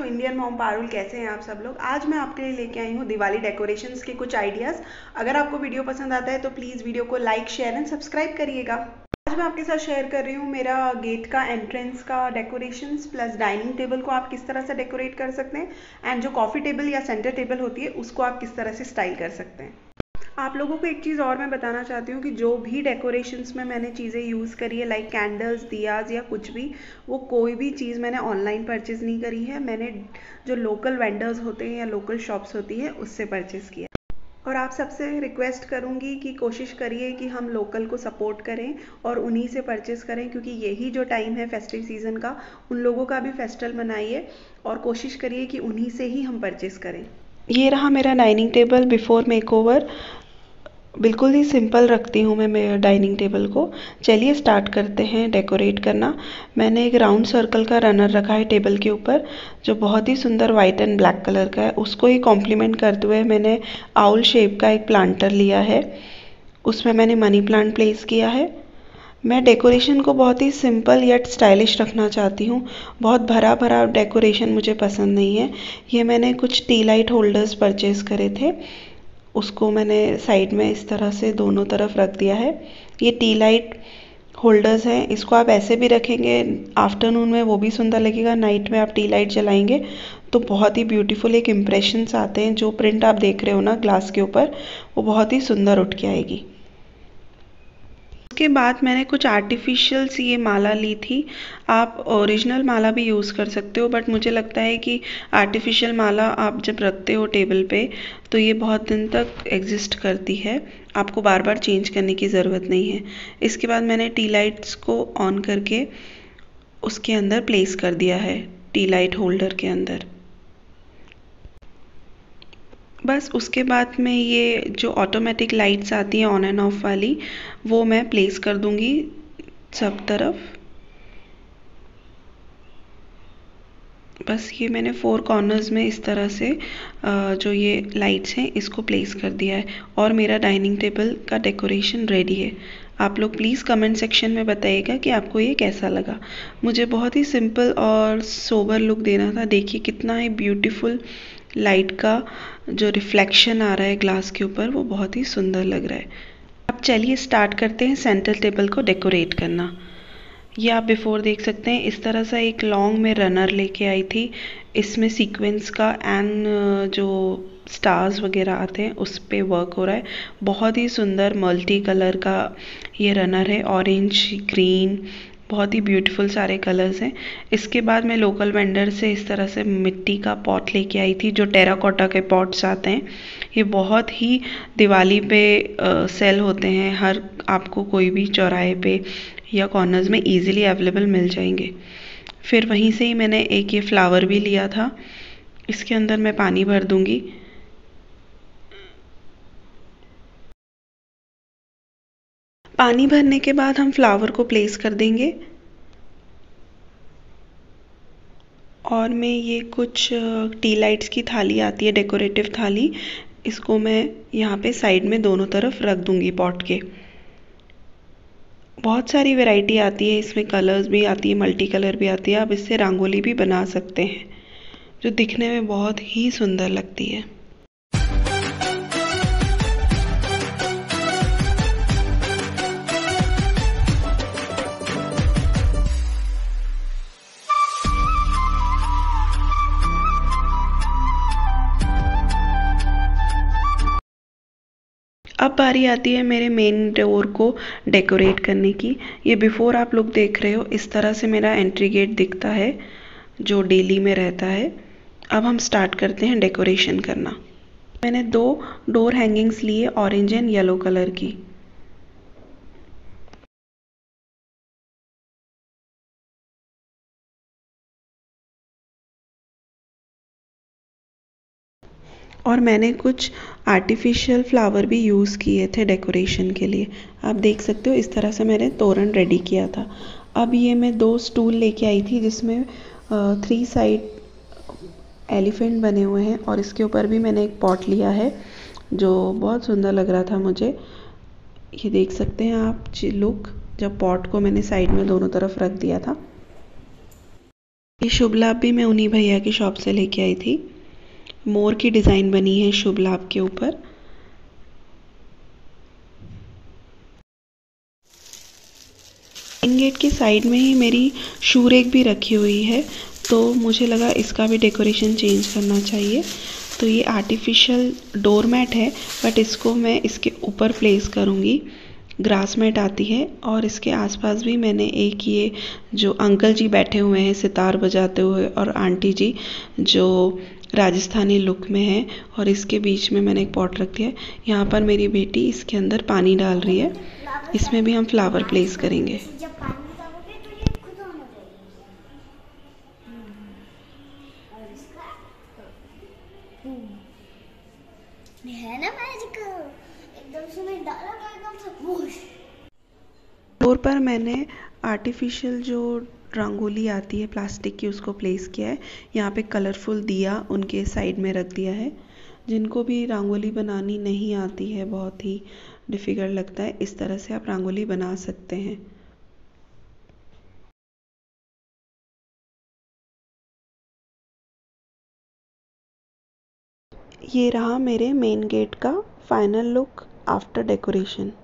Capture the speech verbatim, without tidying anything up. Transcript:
To Indian mom Parul. कैसे हैं आप सब लोग। आज मैं आपके लिए लेके आई हूँ दिवाली डेकोरेशंस के कुछ आइडियाज़। अगर आपको वीडियो पसंद आता है तो प्लीज़ वीडियो को लाइक शेयर एंड सब्सक्राइब करिएगा। आज मैं आपके साथ शेयर कर रही हूँ मेरा गेट का एंट्रेंस का डेकोरेशंस प्लस डाइनिंग टेबल को आप किस तरह से डेकोरेट कर सकते हैं एंड जो कॉफ़ी टेबल या सेंटर टेबल होती है उसको आप किस तरह से स्टाइल कर सकते हैं। आप लोगों को एक चीज़ और मैं बताना चाहती हूँ कि जो भी डेकोरेशंस में मैंने चीज़ें यूज़ करी है लाइक कैंडल्स, दियाज या कुछ भी, वो कोई भी चीज़ मैंने ऑनलाइन परचेज़ नहीं करी है। मैंने जो लोकल वेंडर्स होते हैं या लोकल शॉप्स होती हैं उससे परचेज़ किया। और आप सबसे रिक्वेस्ट करूँगी कि कोशिश करिए कि हम लोकल को सपोर्ट करें और उन्हीं से परचेज़ करें, क्योंकि यही जो टाइम है फेस्टिव सीज़न का, उन लोगों का भी फेस्टिवल मनाइए और कोशिश करिए कि उन्हीं से ही हम परचेज़ करें। ये रहा मेरा डाइनिंग टेबल बिफोर मेकओवर। बिल्कुल ही सिंपल रखती हूँ मैं मेरे डाइनिंग टेबल को। चलिए स्टार्ट करते हैं डेकोरेट करना। मैंने एक राउंड सर्कल का रनर रखा है टेबल के ऊपर, जो बहुत ही सुंदर वाइट एंड ब्लैक कलर का है। उसको ही कॉम्प्लीमेंट करते हुए मैंने आउल शेप का एक प्लांटर लिया है, उसमें मैंने मनी प्लांट प्लेस किया है। मैं डेकोरेशन को बहुत ही सिंपल येट स्टाइलिश रखना चाहती हूँ। बहुत भरा भरा डेकोरेशन मुझे पसंद नहीं है। ये मैंने कुछ टी लाइट होल्डर्स परचेज़ करे थे, उसको मैंने साइड में इस तरह से दोनों तरफ रख दिया है। ये टी लाइट होल्डर्स हैं, इसको आप ऐसे भी रखेंगे आफ्टरनून में, वो भी सुंदर लगेगा। नाइट में आप टी लाइट जलाएंगे तो बहुत ही ब्यूटीफुल एक इम्प्रेशंस आते हैं। जो प्रिंट आप देख रहे हो ना ग्लास के ऊपर, वो बहुत ही सुंदर उठ के आएगी। उसके बाद मैंने कुछ आर्टिफिशियल सी ये माला ली थी। आप ओरिजिनल माला भी यूज़ कर सकते हो, बट मुझे लगता है कि आर्टिफिशियल माला आप जब रखते हो टेबल पे तो ये बहुत दिन तक एग्जिस्ट करती है, आपको बार बार चेंज करने की ज़रूरत नहीं है। इसके बाद मैंने टी लाइट्स को ऑन करके उसके अंदर प्लेस कर दिया है, टी लाइट होल्डर के अंदर। बस उसके बाद में ये जो ऑटोमेटिक लाइट्स आती हैं ऑन एंड ऑफ वाली, वो मैं प्लेस कर दूंगी सब तरफ। बस ये मैंने फोर कॉर्नर्स में इस तरह से जो ये लाइट्स हैं इसको प्लेस कर दिया है और मेरा डाइनिंग टेबल का डेकोरेशन रेडी है। आप लोग प्लीज़ कमेंट सेक्शन में बताइएगा कि आपको ये कैसा लगा। मुझे बहुत ही सिंपल और सोबर लुक देना था। देखिए कितना ही ब्यूटीफुल लाइट का जो रिफ्लेक्शन आ रहा है ग्लास के ऊपर, वो बहुत ही सुंदर लग रहा है। अब चलिए स्टार्ट करते हैं सेंटर टेबल को डेकोरेट करना। ये आप बिफोर देख सकते हैं, इस तरह से एक लॉन्ग में रनर लेके आई थी। इसमें सीक्वेंस का एंड जो स्टार्स वगैरह आते हैं उस पे वर्क हो रहा है। बहुत ही सुंदर मल्टी कलर का ये रनर है, ऑरेंज, ग्रीन, बहुत ही ब्यूटीफुल सारे कलर्स हैं। इसके बाद मैं लोकल वेंडर से इस तरह से मिट्टी का पॉट लेके आई थी, जो टेराकोटा के पॉट्स आते हैं। ये बहुत ही दिवाली पे आ, सेल होते हैं, हर आपको कोई भी चौराहे पे या कॉर्नर्स में इजीली अवेलेबल मिल जाएंगे। फिर वहीं से ही मैंने एक ये फ्लावर भी लिया था, इसके अंदर मैं पानी भर दूंगी। पानी भरने के बाद हम फ्लावर को प्लेस कर देंगे और मैं ये कुछ टी लाइट्स की थाली आती है, डेकोरेटिव थाली, इसको मैं यहाँ पे साइड में दोनों तरफ रख दूंगी पॉट के। बहुत सारी वैरायटी आती है इसमें, कलर्स भी आती है, मल्टी कलर भी आती है। आप इससे रंगोली भी बना सकते हैं जो दिखने में बहुत ही सुंदर लगती है। अब बारी आती है मेरे मेन डोर को डेकोरेट करने की। ये बिफोर आप लोग देख रहे हो, इस तरह से मेरा एंट्री गेट दिखता है जो डेली में रहता है। अब हम स्टार्ट करते हैं डेकोरेशन करना। मैंने दो डोर हैंगिंग्स लिए ऑरेंज एंड येलो कलर की। और मैंने कुछ आर्टिफिशियल फ्लावर भी यूज़ किए थे डेकोरेशन के लिए। आप देख सकते हो इस तरह से मैंने तोरण रेडी किया था। अब ये मैं दो स्टूल लेके आई थी जिसमें थ्री साइड एलिफेंट बने हुए हैं और इसके ऊपर भी मैंने एक पॉट लिया है जो बहुत सुंदर लग रहा था मुझे। ये देख सकते हैं आप लुक, जब पॉट को मैंने साइड में दोनों तरफ रख दिया था। ये शुभ लाभ भी मैं उन्हीं भैया की शॉप से लेके आई थी। मोर की डिज़ाइन बनी है शुभ लाभ के ऊपर। मेन गेट के साइड में ही मेरी शू रैक भी रखी हुई है, तो मुझे लगा इसका भी डेकोरेशन चेंज करना चाहिए। तो ये आर्टिफिशियल डोर मैट है, बट इसको मैं इसके ऊपर प्लेस करूँगी। ग्रास मैट आती है और इसके आसपास भी मैंने एक ये जो अंकल जी बैठे हुए हैं सितार बजाते हुए और आंटी जी जो राजस्थानी लुक में है, और इसके बीच में मैंने एक पॉट रख दिया है। यहाँ पर मेरी बेटी इसके अंदर पानी डाल रही है। इसमें भी हम फ्लावर प्लेस करेंगे। है ना मैजिक, एकदम से मैं डाला तो एकदम से वूश। फ्लोर पर मैंने आर्टिफिशियल जो रंगोली आती है प्लास्टिक की उसको प्लेस किया है। यहाँ पे कलरफुल दिया उनके साइड में रख दिया है। जिनको भी रंगोली बनानी नहीं आती है, बहुत ही डिफ़िकल्ट लगता है, इस तरह से आप रंगोली बना सकते हैं। ये रहा मेरे मेन गेट का फाइनल लुक आफ्टर डेकोरेशन।